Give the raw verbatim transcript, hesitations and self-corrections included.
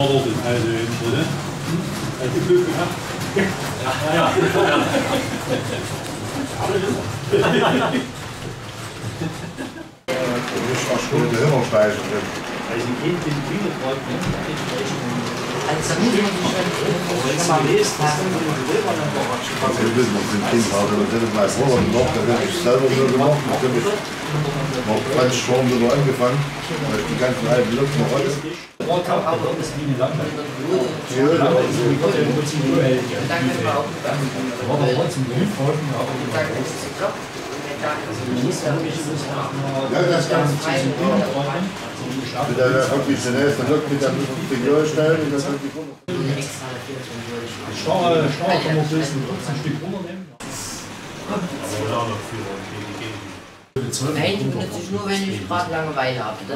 Also, oder? Also Glück gehabt. Ja, ja. Stunde Hörerfleisch. Also ich kenne den Bielefeld nicht. Also da muss man sich schon Wenn es gelesen ist, dann will man dann doch was. Wir wissen, ob den Kind hat, aber das ist mein Bruder noch, der wird sich selber nur gemacht. Ich habe noch ganz schon wieder angefangen, weil ich die ganzen alten Lücken noch alles. Aber das ist wie eine Lampe. Die Öl, Lampe ist im Prinzip nur hell. Danke war auch gegangen. Aber da trotzdem Grünfolgen, aber Danke, das ist geklappt. ja, das kann ich mit der wirklich schnellsten Lück mit der Figur stellen und das hat die Kunde. Starre, starre kann man ein bisschen ein Stück runternehmen. Nein, die benutze ich nur, wenn ich gerade Langeweile habe.